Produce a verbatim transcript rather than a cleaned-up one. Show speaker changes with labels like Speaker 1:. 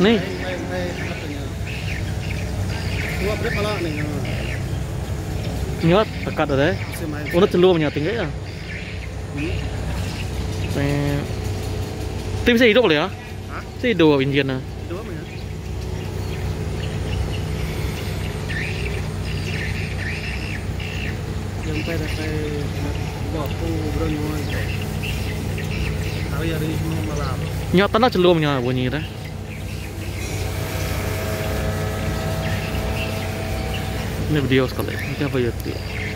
Speaker 1: Nih. Nyot dekat ada. Udah celur punya tinggal ya. Tim saya hidup boleh ya? Saya hidup Indian lah. Sampai sampai bapu berenang. Hari hari semua malam. Nyot tanah celur punya bunyi dah. Ini video sekali. Ini apa ya?